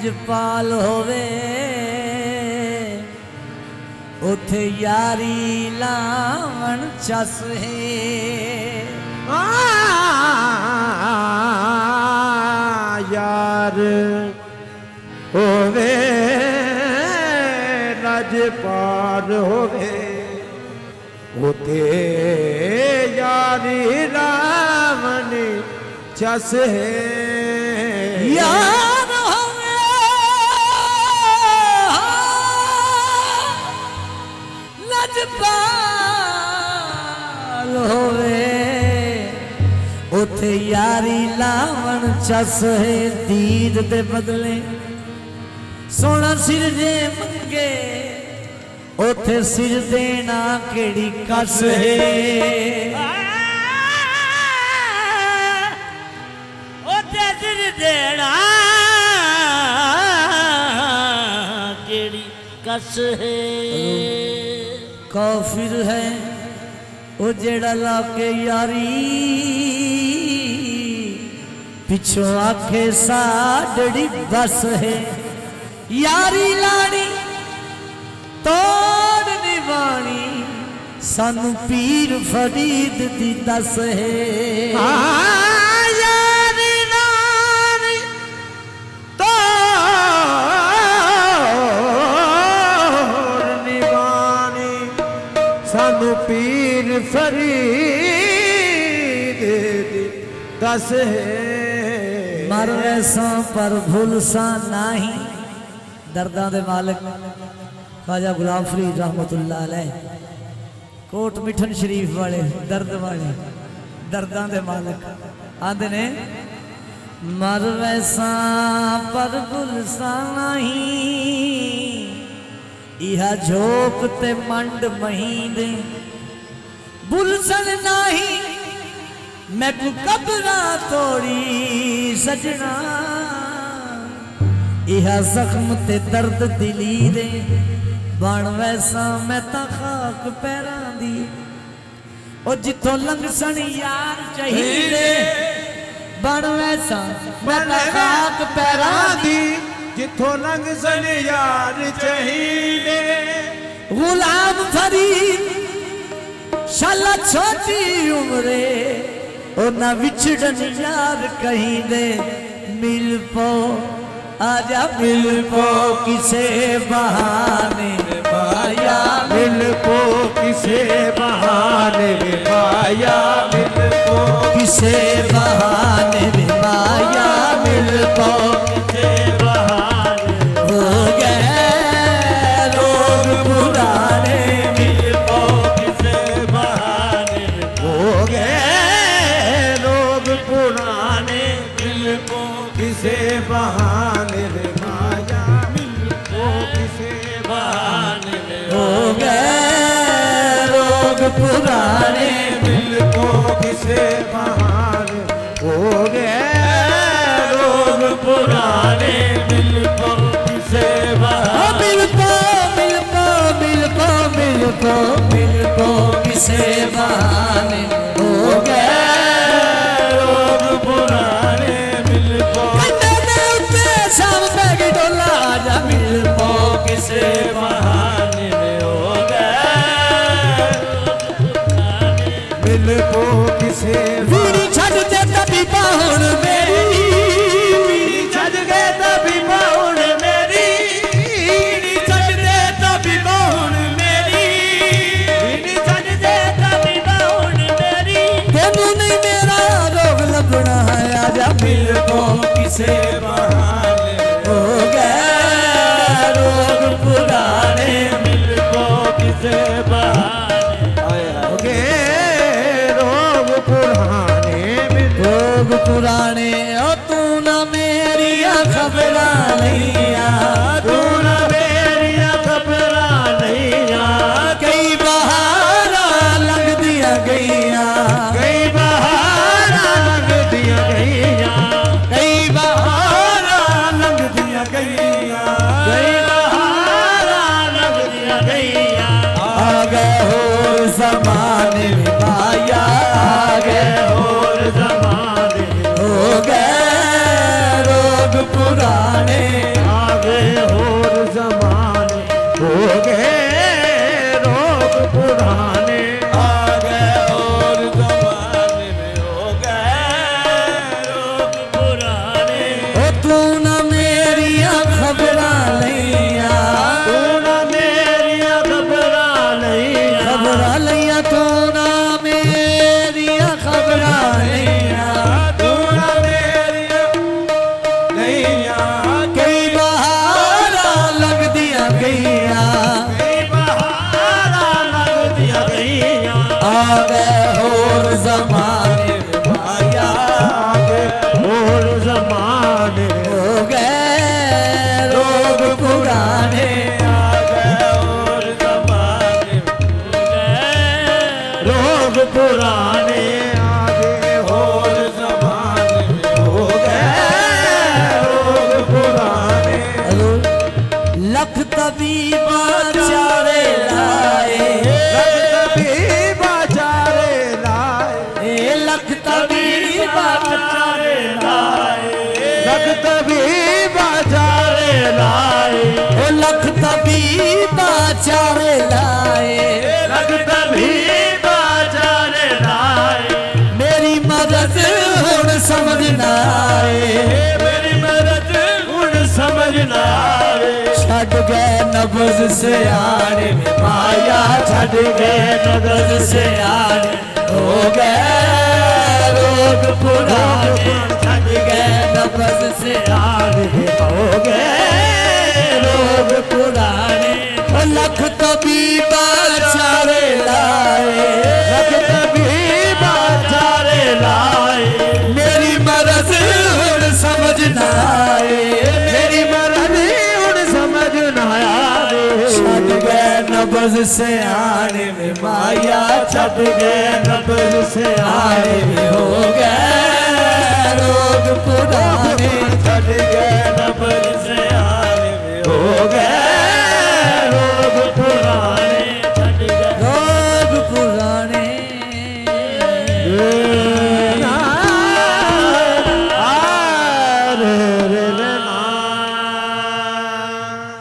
लजपाल होवे उथे यारी लावण चस है। यार होवे लजपाल होवे उथे यारी लावण चस है। यार होवे लजपाल होवे उथे यारी लावण चस है। दीद दे बदले सोना सिर जे मंगे उथे सिर देना केड़ी कस है। उथे सिर देना केड़ी कस है। काफिर है वो जेड़ा लाके यारी पिछो आखे साड़ी बस है। यारी लानी तोड़ निभानी सानू पीर फरीद दी दस है। यारी लानी तोड़ निभानी सानू पीर फरीद दी दस है। मर वैसा पर भूल सा नाही दर्दा दे मालिक ख्वाजा गुलाम फरीद रहमतुल्लाह अलैह कोट मिठन शरीफ वाले दर्दां दे मालिक आंदे ने मर वैसा पर गुलसा नहीं इहा झोक ते मंड महीने बुलसन नहीं मैं तू कबरा तोड़ी सजना इहा जख्म ते दर्द दिली दे बन वैसा मैं ता खाक पैरां दी ओ जिथों लंघसन यार चाहिए बन वैसा मैं ता खाक पैरां दी जिथों लंघसन यार चाहिए। गुलाम फरीद शाला छोटी उम्रे ओ ना विछड़न यार कहीं दे मिल पो आजा मिल पो किसे बहाने पाया मिल पो किसे बहाने पाया मिल पो किसे बहाने पाया मिल पो किसे बहाने हो गए लोग पुराने मिल पो किसे बहाने हो गए लोग पुराने मिल पो किसे बहाने पाया मिल पो किसे बहाने हो गए लोग पुराने मिल पो किसे बहाने हो गए लोग पुराने मिल पो किसे बहाने मिल पो मिल पो मिल पो मिल पो मिल पो किसे बहाने हो गए लोग पुराने मिल पो शाम पैगी डोला आजा मिल पो किसे बहाने हो गए मिल पो किसे वीरी छड़ दे तभी बाहुन मेरी वीरी छड़ गए तभी बाहुन मेरी वीरी छड़ दे तभी बाहुन मेरी वीरी छड़ दे तभी बाहुन मेरी तेनू नहीं मेरा रोग लभना है आजा मिल पो किसे बहाने हो गए रोग पुराने मिल पो किसे बहाने हो गए रोग पुराने रोग पुराने ओ तू ना मेरी खबरां लिया तू ना मेरी खबरां लिया कई बहारां लंघ दिया गईया कई बहारां लंघ दिया गईया कई बहारां लंघ दिया गईया कई बहारां लंघ दिया गईया आ गए होर ज़माने में माया आ गए और जमाने हो गए रोग पुराने आ गए होर जमाने में माया आ गए और जमाने हो गए लोग पुराने आ गए और जमाने हो गए लोग पुराने आ गए और जमाने हो गए लोग पुराने लख तबीबा चारे लाए बाजारे लाए लख तबीबा बाजारे लाए लख तभी बाजारे लाए लख तबीबा चारे लाए लख तभी बाजारे लाए मेरी मदद हुण समझ ना आए मेरी मदद हुण समझ ना आए छड़ गए नब्ज से आने में माया छड़ गए नब्ज से आने हो गए लोग पुराने छड़ गए नब्ज से आने हो गए लोग पुराने लख तबीबा चारे लाए लख तभी बाजारे लाए मेरी मदद हुण समझ ना आए मेरी मदद हुण समझ ना आए छड़ गए नब्ज से आने में माया छड़ गए नब्ज से आने आए में